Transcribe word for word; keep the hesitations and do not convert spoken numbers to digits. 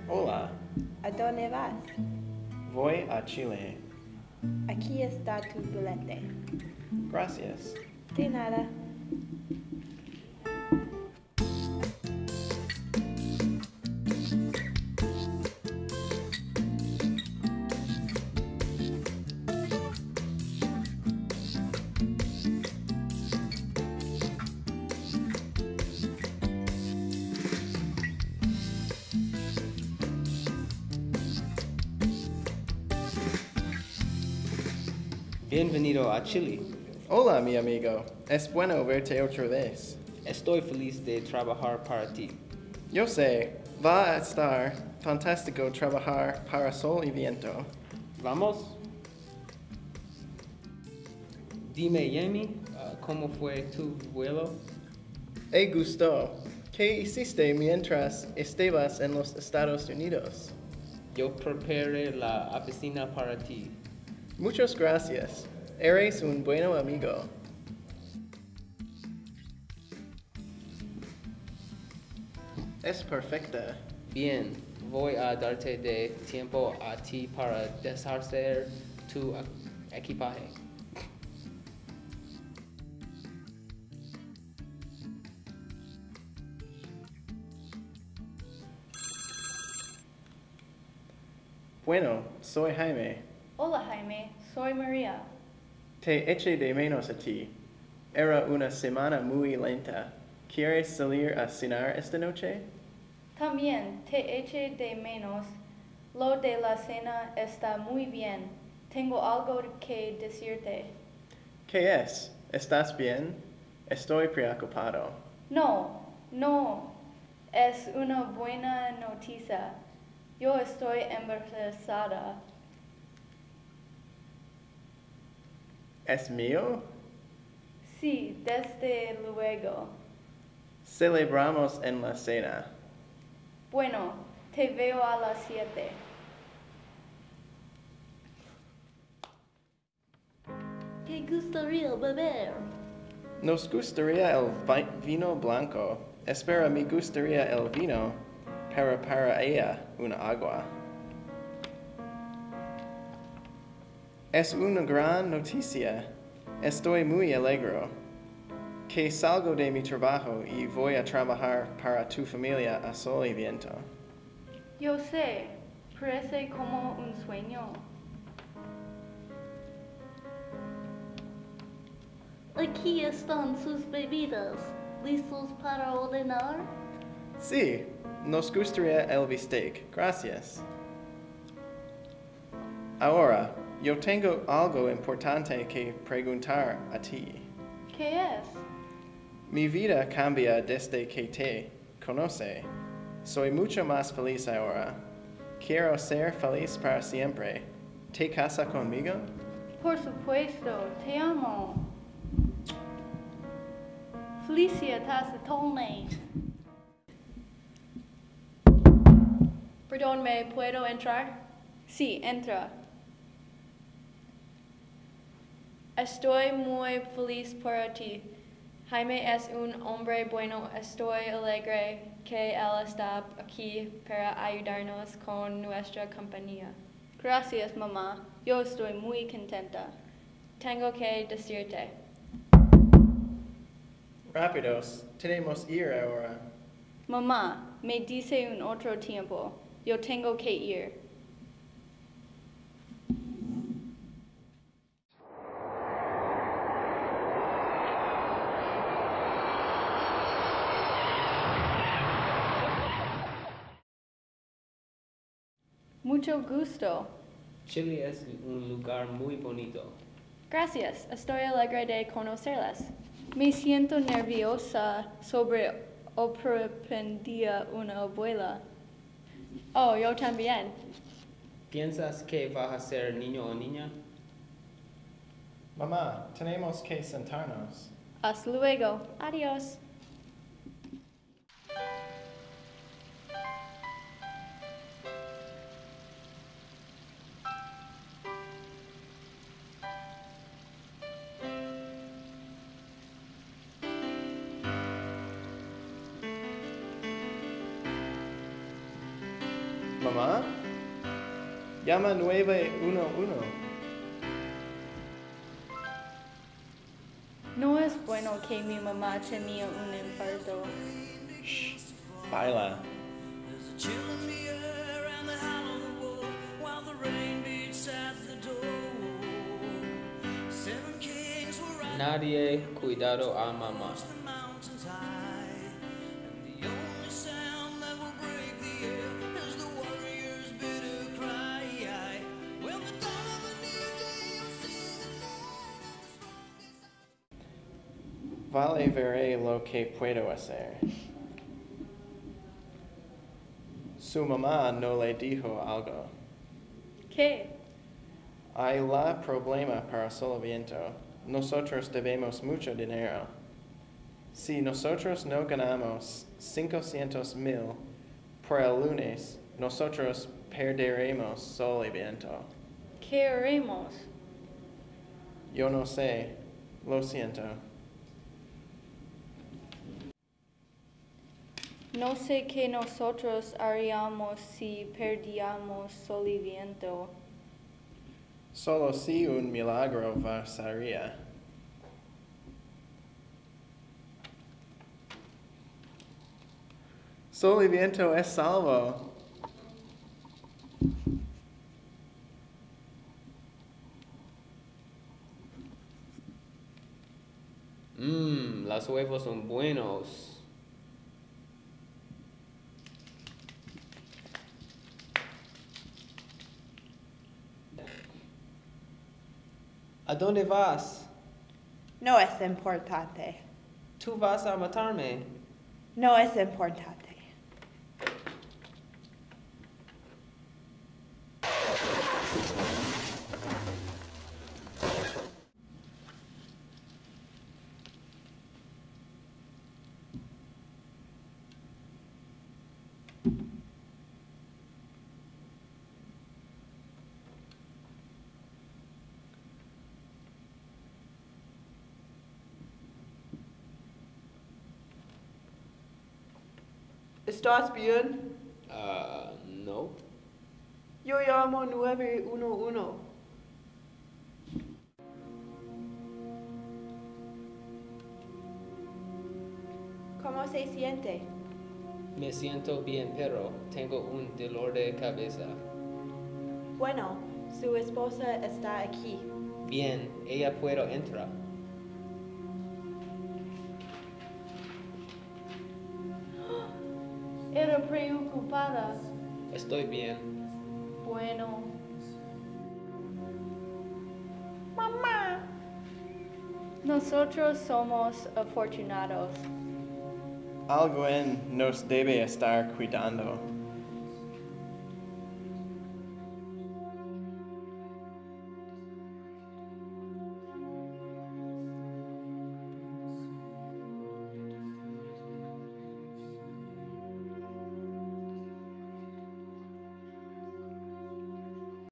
Hola, ¿A dónde vas? voy a Chile. Aquí está tu billete. Gracias. De nada. Bienvenido a Chile. Hola, mi amigo. Es bueno verte otra vez. Estoy feliz de trabajar para ti. Yo sé, va a estar fantástico trabajar para Sol y Viento. ¿Vamos? Dime, Yemi, uh, ¿cómo fue tu vuelo? Hey, Gusto. ¿Qué hiciste mientras estabas en los Estados Unidos? Yo preparé la oficina para ti. Muchas gracias. Eres un buen amigo. Es perfecta. Bien, voy a darte de tiempo a ti para deshacer tu equipaje. Bueno, soy Jaime. Hola Jaime, soy María. Te eché de menos a ti. Era una semana muy lenta. ¿Quieres salir a cenar esta noche? También te eché de menos. Lo de la cena está muy bien. Tengo algo que decirte. ¿Qué es? ¿Estás bien? Estoy preocupado. No, no. Es una buena noticia. Yo estoy embarazada. ¿Es mío? Sí, desde luego. Celebramos en la cena. Bueno, te veo a las siete. ¿Qué gustaría beber? Nos gustaría el vi- vino blanco. Espera, me gustaría el vino. Para para ella, una agua. Es una gran noticia. Estoy muy alegre. Que salgo de mi trabajo y voy a trabajar para tu familia a Sol y Viento. Yo sé, parece como un sueño. Aquí están sus bebidas. ¿Listos para ordenar? Sí, nos gustaría el bistec. Gracias. Ahora, yo tengo algo importante que preguntar a ti. ¿Qué es? Mi vida cambia desde que te conoce. Soy mucho más feliz ahora. Quiero ser feliz para siempre. ¿Te casa conmigo? Por supuesto, te amo. Felicidades a Tony. Perdón, ¿me puedo entrar? Sí, entra. Estoy muy feliz por ti. Jaime es un hombre bueno. Estoy alegre que él está aquí para ayudarnos con nuestra compañía. Gracias, mamá. Yo estoy muy contenta. Tengo que decirte. Rápidos, tenemos ir ahora. Mamá, me dice un otro tiempo. Yo tengo que ir. Mucho gusto. Chile es un lugar muy bonito. Gracias. Estoy alegre de conocerlas. Me siento nerviosa sobre aprender una abuela. Oh, yo también. ¿Piensas que vas a ser niño o niña? Mamá, tenemos que sentarnos. Hasta luego. Adiós. Mamá? Llama nueve uno uno. No es bueno que mi mamá tenía un infarto. Shh. Baila. There's a chill in the air and the howl of the wolf while the rain beats at the door. Seven kings were riding Nadie cuidado a mamá. across the mountains high, and the only sound that will break the air is the warrior's bitter cry. When the dawn of a new day, you'll see the land of the strongest. Vale veré lo que puedo hacer. Su mamá no le dijo algo. ¿Qué? Hay la problema para solo viento. Nosotros debemos mucho dinero. Si nosotros no ganamos cincuenta mil por el lunes, nosotros perderemos solo viento. ¿Qué haremos? Yo no sé. Lo siento. No sé qué nosotros haríamos si perdíamos sol y viento. Solo si un milagro pasaría. Sol y viento es salvo. Mmm, los huevos son buenos. ¿A dónde vas? No es importante. Tú vas a matarme. No es importante. ¿Estás bien? Ah, no. Yo llamo nueve uno uno. ¿Cómo se siente? Me siento bien, pero tengo un dolor de cabeza. Bueno, su esposa está aquí. Bien, ella puede entrar. Era preocupada. Estoy bien. Bueno. Mamá. Nosotros somos afortunados. Alguien nos debe estar cuidando.